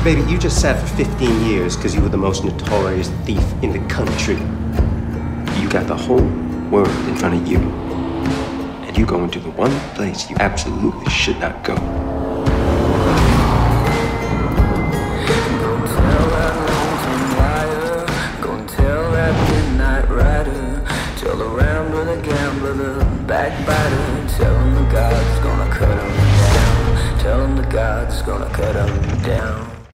Baby, you just sat for 15 years because you were the most notorious thief in the country. You got the whole world in front of you. And you go into the one place you absolutely should not go. Tell the rambler, the gambler, the backbiter. Tell him the God's gonna cut him down. Tell him the God's gonna cut him down.